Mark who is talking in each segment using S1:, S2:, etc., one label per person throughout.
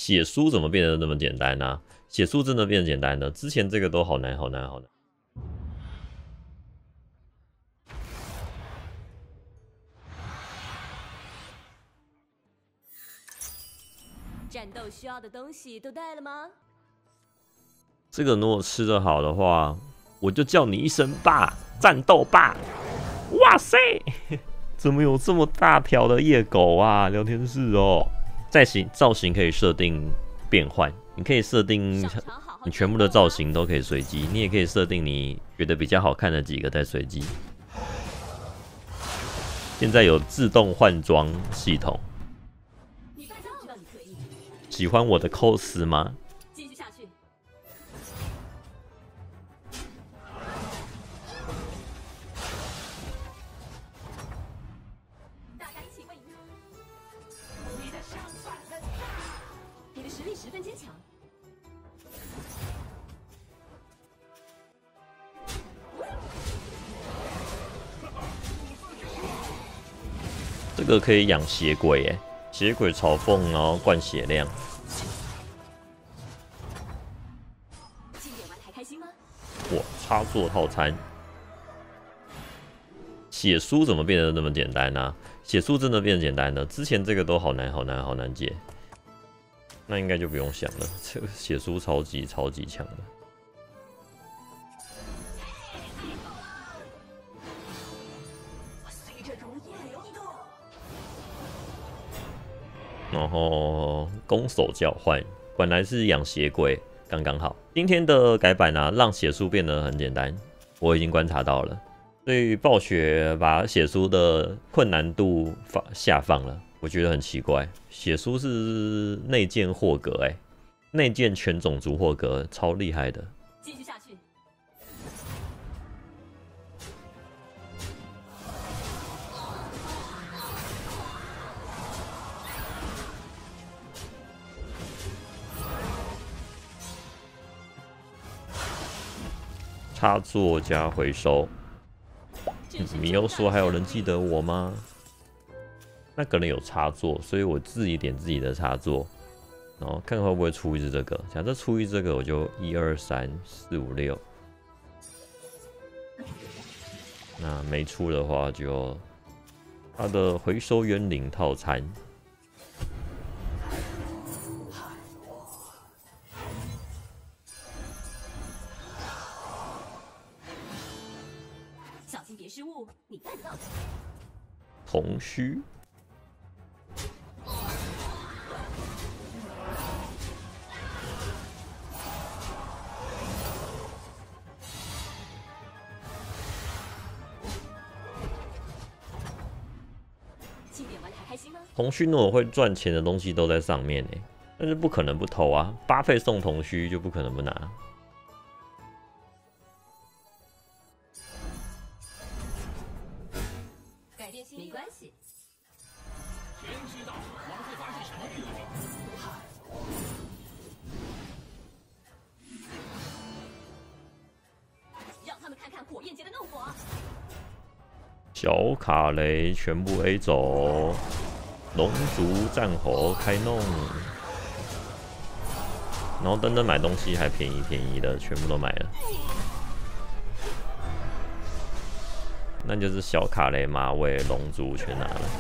S1: 写书怎么变得那么简单啊？写书真的变简单了，之前这个都好难，好难，好难。
S2: 战斗需要的东西都带了吗？
S1: 这个如果吃得好的话，我就叫你一声爸，战斗爸！哇塞，怎么有这么大条的夜狗啊？聊天室哦，造型可以设定变换，你可以设定你全部的造型都可以随机，你也可以设定你觉得比较好看的几个再随机。现在有自动换装系统。喜欢我的 cos 吗？
S2: 继续下去。大家一起为你的上反了，你的实力十分坚强。
S1: 这个可以养血鬼耶，血鬼嘲讽，然后灌血量。哇，插座套餐，写书怎么变得那么简单啊？写书真的变简单了，之前这个都好难，好难，好难解。那应该就不用想了，这个写书超级强的。然后攻守交换，本来是养血鬼。刚刚好，今天的改版啊，让写书变得很简单，我已经观察到了。所以暴雪把写书的困难度下放了，我觉得很奇怪。写书是内建霍格，内建全种族霍格，超厉害的。
S2: 继续下去。
S1: 插座加回收。你又说还有人记得我吗？那个人有插座，所以我自己点自己的插座，然后看会不会出一只这个。假设出一只这个，我就1、2、3、4、5、6。那没出的话，就它的回收冤灵套餐。
S2: 小心别失误，你办得到的。
S1: 铜须。铜须如果会赚钱的东西都在上面但是不可能不偷啊！巴菲送铜须就不可能不拿。
S2: 改变心意没关系。
S3: 谁知道我们会发生什么变化？
S2: 让他们看看火焰节的怒火。
S1: 小卡雷全部 A 走，龙族战猴开弄，然后等等买东西还便宜的，全部都买了。那就是小卡雷、马尾、龙族全拿了，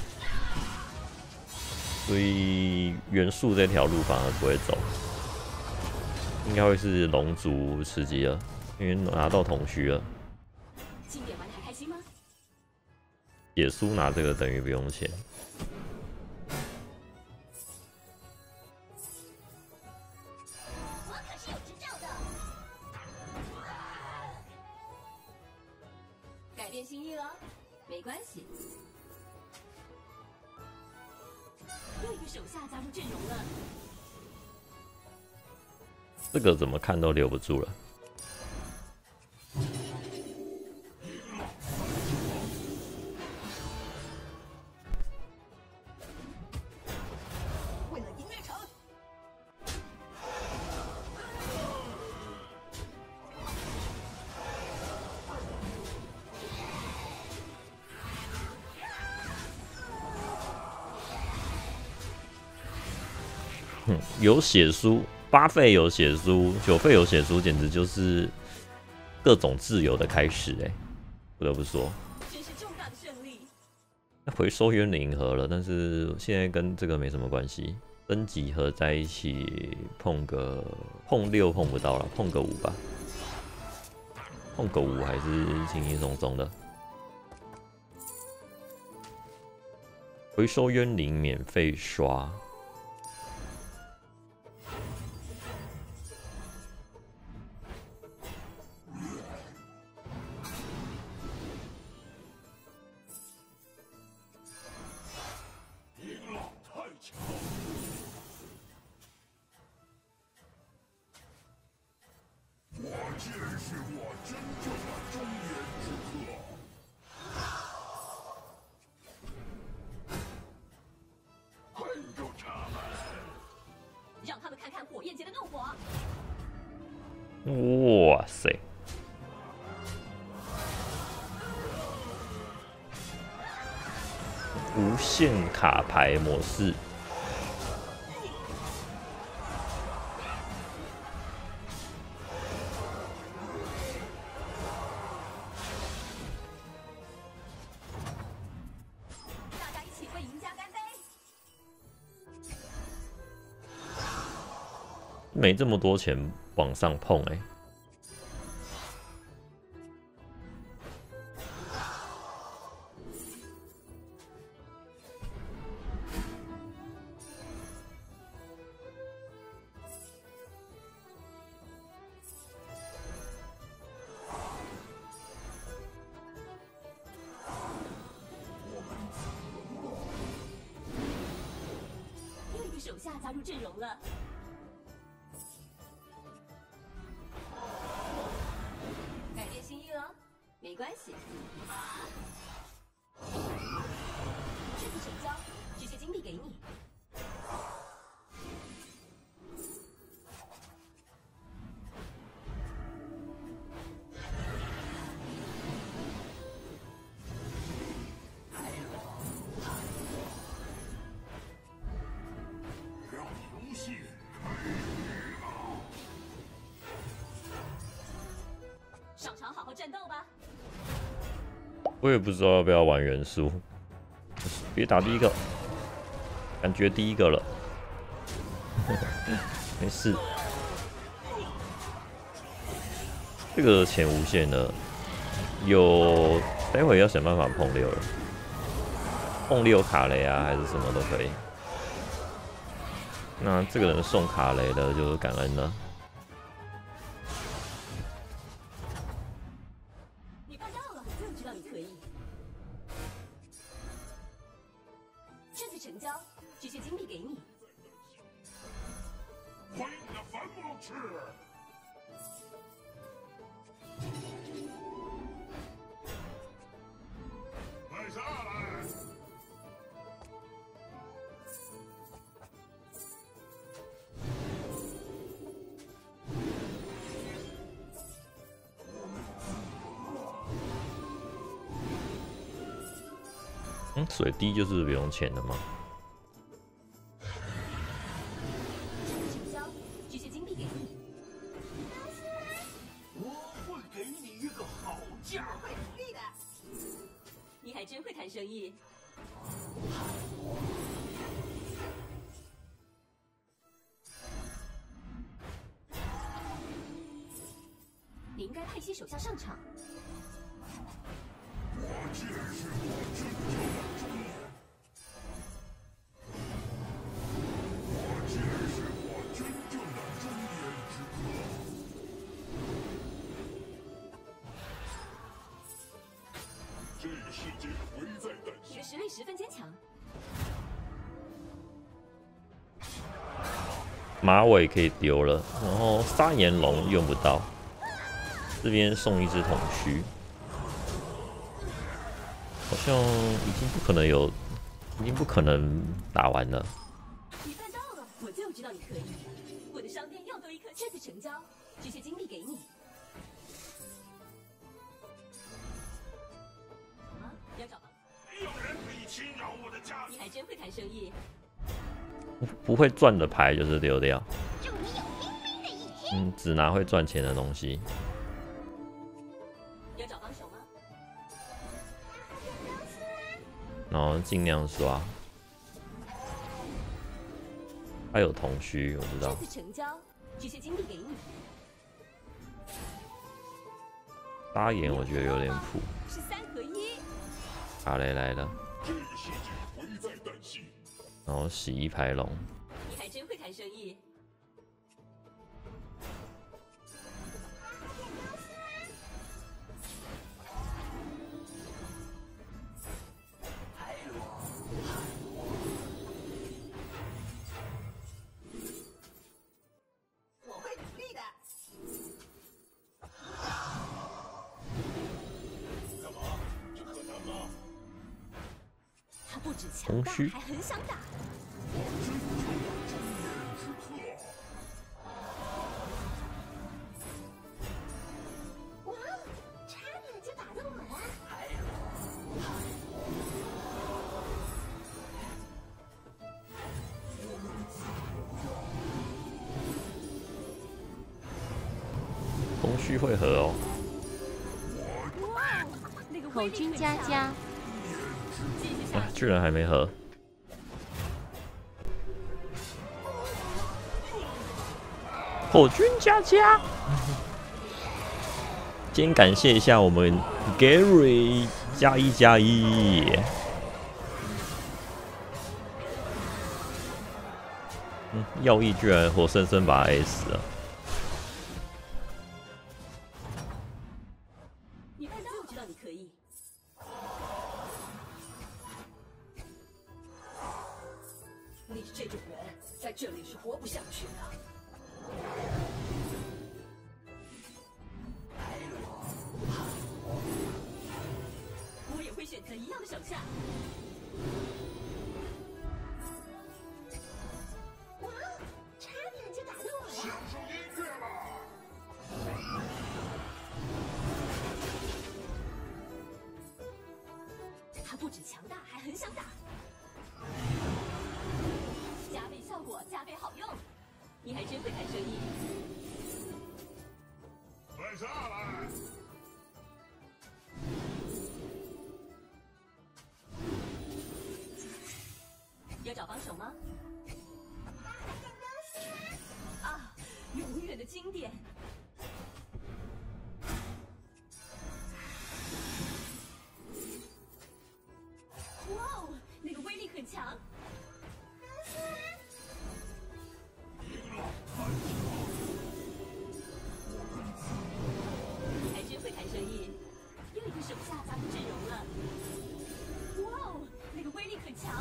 S1: 所以元素这条路反而不会走，应该会是龙族吃鸡了，因为拿到铜须了。
S2: 庆典玩得还开心吗？
S1: 野苏拿这个等于不用钱。
S2: 我可是有执照的。改变心意了？没关系。又一个手下加入阵容了。
S1: 这个怎么看都留不住了。 有血书，8费有血书，9费有血书，简直就是各种自由的开始哎、不得不说。
S2: 真是重大的胜利。
S1: 回收冤灵盒了，但是现在跟这个没什么关系。登几合在一起碰6碰不到了，碰个5吧，碰个5还是轻轻松松的。回收冤灵免费刷。
S2: 让他们看看火焰节的怒火。
S1: 哇塞！无限卡牌模式。
S2: 大家一起为赢家干杯！
S1: 没这么多钱往上碰哎、
S2: 又一个手下加入阵容了。改变心意了？没关系。这次成交，这些金币给你。上场好好战斗吧！
S1: 我也不知道要不要玩元素，别打第一个，感觉第一个了，没事。这个钱无限的，有待会要想办法碰6了，碰6卡雷啊，还是什么都可以。那这个人送卡雷的，就是感恩了。
S2: 你办到了，我就知道你可以。这次成交，这些金币给你。
S3: 回你的坟墓去！快下来！
S1: 水滴就是不用钱的吗？
S2: 这次成交，这些金币给你。
S3: 我会给你一个好价。
S2: 会努力的。你还真会谈生意。你应该派些手下上场。
S3: 我见识过真正的忠言。我见识过真正的忠言之客。这个世界危在旦夕。
S2: 你的实力十分坚强。
S1: 马尾可以丢了，然后沙岩龙用不到，这边送一只铜须，好像已经不可能打完了。
S2: 你办到了，我就知道你可以。我的商店要多一颗，这次成交，这些金币给你。好吗？要找房子？
S3: 没有人可以侵扰我的家
S2: 你还真会谈生意。
S1: 不会赚的牌就是丢掉。只拿会赚钱的东西。
S2: 要找帮手吗？
S1: 然后尽量刷。还有铜须，我知道。
S2: 这次成交，这些金币给你。
S1: 搭眼我觉得有点普。
S2: 是3合1。
S1: 卡雷来了。
S3: 这个世界危在旦夕。
S1: 然后洗衣牌龙。
S2: 你还真会谈生意。不止强大，还很想打。哇，差点就打动我了。
S1: 铜须会合哦。
S2: 哇，那个
S4: 口君佳佳。
S1: 啊，居然还没合。火君佳佳，今天感谢一下我们 Gary 加1加1。耀义居然活生生把他 A 死了。
S2: 你看就知道你可以。你这种人在这里是活不下去的。我也会选择一样的手下。哇，差点就打动我了。
S3: 享受音乐吧。
S2: 他不止强大，还很想打。加倍效果，加倍好用，你还真会谈生意。
S3: 快下来！
S2: 要找帮手吗？啊，永远的经典。哇哦，那个威力很强。你还真会谈生意，又一个手下加入阵容了。哇哦，那个威力很强。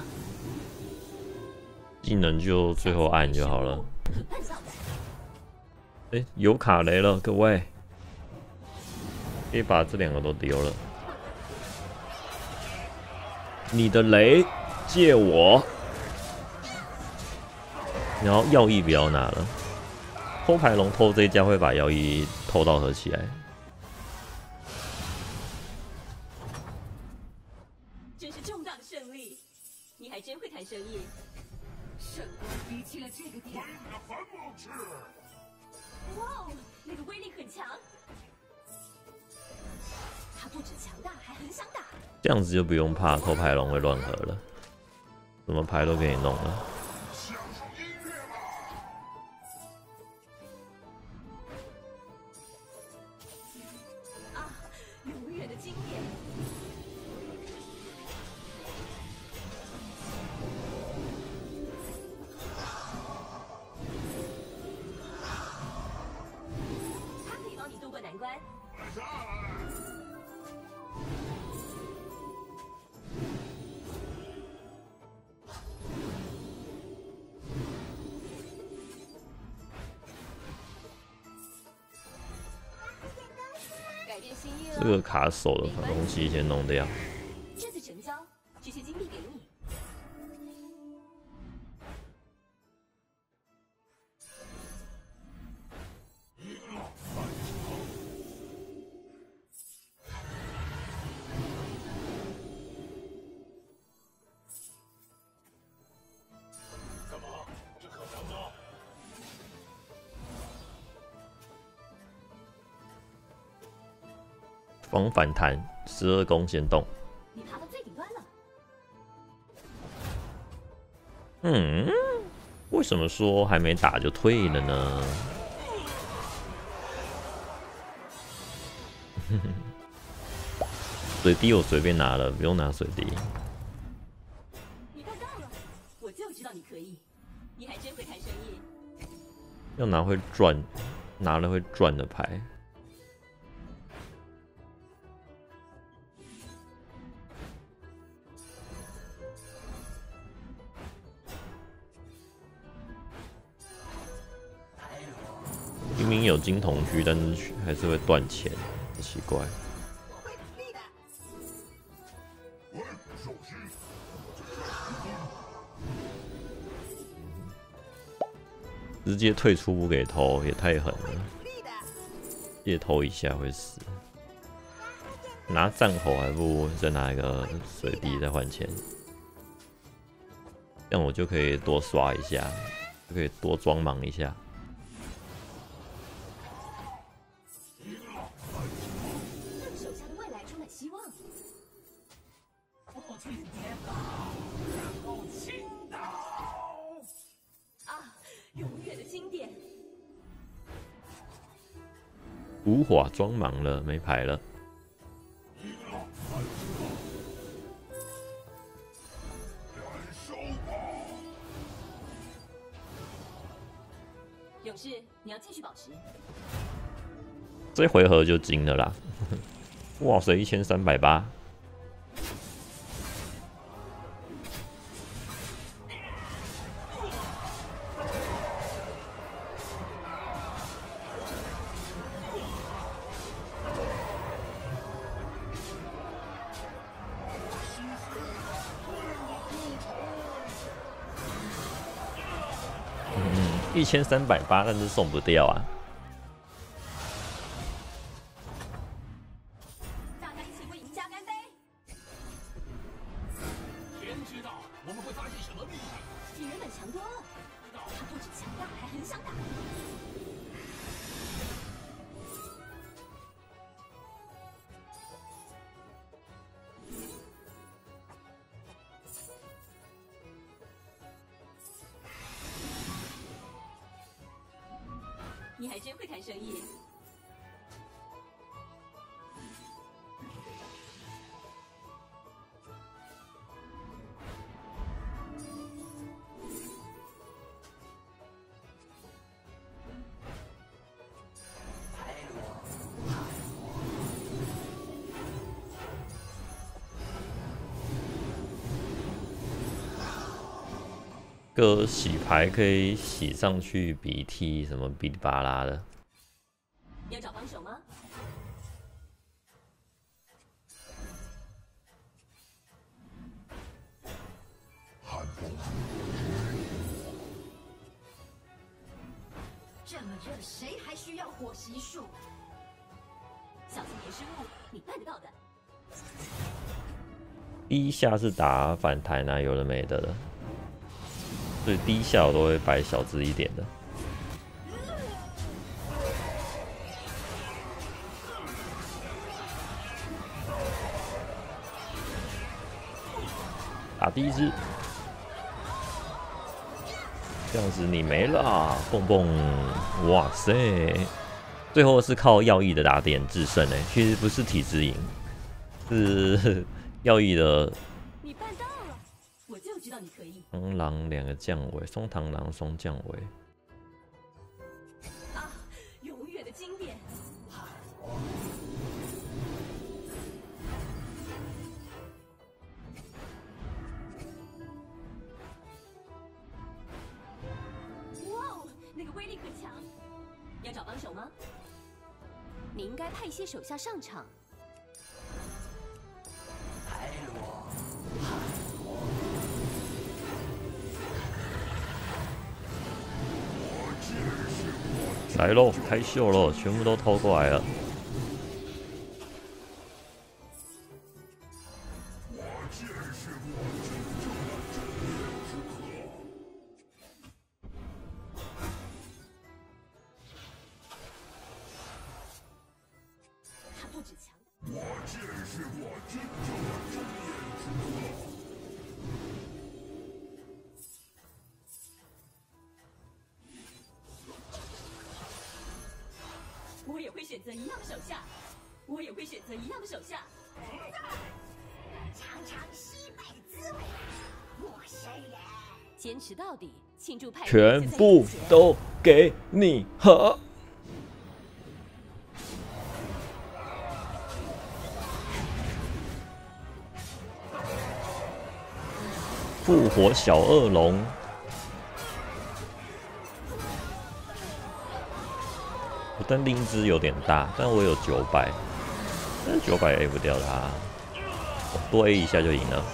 S1: 技能就最后按就好了。哎，有卡雷了，各位，可以把这2个都丢了。你的雷借我，然后耀义不要拿了。偷牌龙偷这一家会把耀义偷到合起来。
S2: 真是重大的胜利，你还真会谈生意。圣光逼近了这个点。
S3: 把你的繁忙吃。
S2: 哇哦，那个威力很强。他不止强大，还很想打。
S1: 这样子就不用怕偷牌龙会乱合了，什么牌都给你弄了。
S3: 享受音乐吧。
S2: 啊，永远的经典。他可以帮你渡过难关。
S3: 快下来！
S2: 改变心意了。
S1: 这个卡手的东西先弄掉。
S2: 这次成交，这些金币给你。
S3: 干嘛？
S1: 防反弹12攻先动。
S2: 你爬到最顶端了。
S1: 为什么说还没打就退了呢？水滴我随便拿了，不用拿水滴。
S2: 你办到了，我就知道你可以。你还真会谈生意。
S1: 要拿会转，拿了会转的牌。明明有金铜区，但是还是会断钱，好奇怪。
S2: 我会努力的。
S3: 喂，小心！
S1: 直接退出不给偷，也太狠了。
S2: 努力的。
S1: 借偷一下会死。拿战吼还不如再拿一个水滴再换钱，这样我就可以多刷一下，就可以多装忙一下。
S2: 让手下的未来充满希望。
S4: 父亲节到，然后倾倒。
S2: 啊，永远的经典。
S1: 无法装忙了，没牌了。
S2: 勇士，你要继续保持。
S1: 这回合就金了啦！哇塞，1380。1380，但是送不掉啊！
S2: 大家一起为赢家干杯！
S4: 天知道我们会发现什么秘密。
S2: 比原本强多了。他不止强大，还很想打。你还真会谈生意。
S1: 个洗牌可以洗上去鼻涕什么哔哩吧啦的。
S2: 要找帮手吗？
S3: 寒风
S2: 这么热，谁还需要火习术？小心点失误，你办得到的。
S1: 第一下是打反弹啊，有的没的的，所以第一下我都会摆小只一点的。打第一只，这样子你没了，蹦蹦，哇塞！最后是靠药液的打点制胜诶，其实不是体质赢，是药液的。
S2: 你办到了，我就知道你可以。
S1: 螳螂2个降维，松螳螂双降维。
S2: 啊，永远的经典。哇哦，那个威力可强。要找帮手吗？你应该派一些手下上场。
S1: 来喽，开秀喽，全部都偷过来了。
S3: 我见识过真正的真烈之客。
S2: 他不止强大。
S3: 我
S2: 选择一样的手下，我也会选择一样的手下。
S5: 尝尝西北滋味吧，陌生人。
S2: 坚持到底，庆祝派对
S1: 全部都给你喝！复活小恶龙，我但灵芝有点大，但我有900，但是900 A 不掉它，多 A 一下就赢了。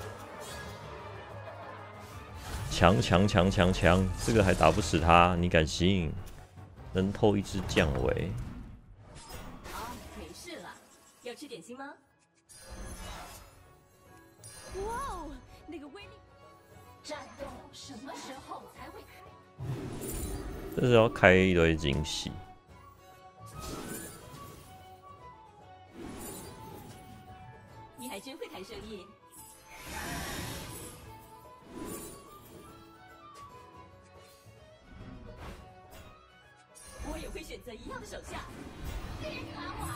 S1: 强，这个还打不死他，你敢信？能偷一只降维？
S2: 啊，没事了。要吃点心吗？哇哦，那个威力！
S5: 战斗什么时候才会开？
S1: 这是要开一堆惊喜。
S2: 你还真会谈生意。我也会选择一样的手下。
S5: 别管我！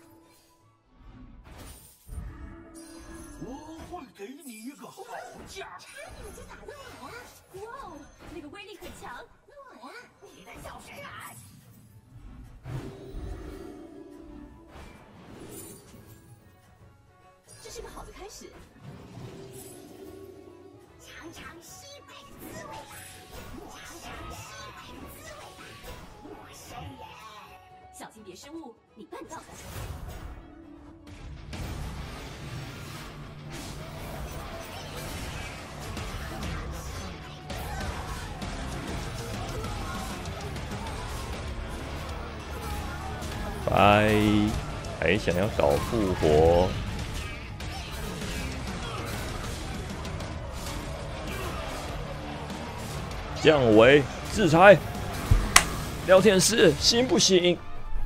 S4: 我会给你一个好价。
S5: 差点就打到我呀！
S2: 哇哦，那个威力很强。
S5: 我呀，你的小实感。
S2: 这是个好的开始。
S5: 尝尝西北滋味吧，尝尝西北滋味吧，陌生人。
S2: 小心别失误，你办到的。
S1: 拜，还想要搞复活？降维制裁，聊天室行不行？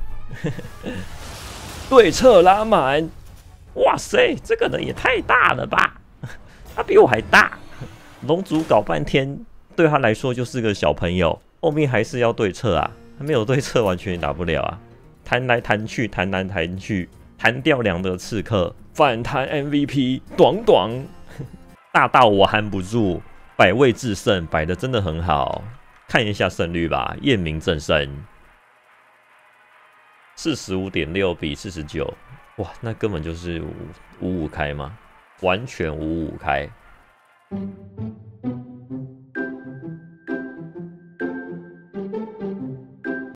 S1: 对策拉满，哇塞，这个人也太大了吧！他比我还大。龙族搞半天，对他来说就是个小朋友，后面还是要对策啊，他没有对策完全也打不了啊。弹来弹去，弹来弹去，弹掉2的刺客，反弹 MVP， 短，大到我hand不住。摆位制胜，摆的真的很好，看一下胜率吧，验明正胜，45.6比49，哇，那根本就是5-5开嘛，完全5-5开。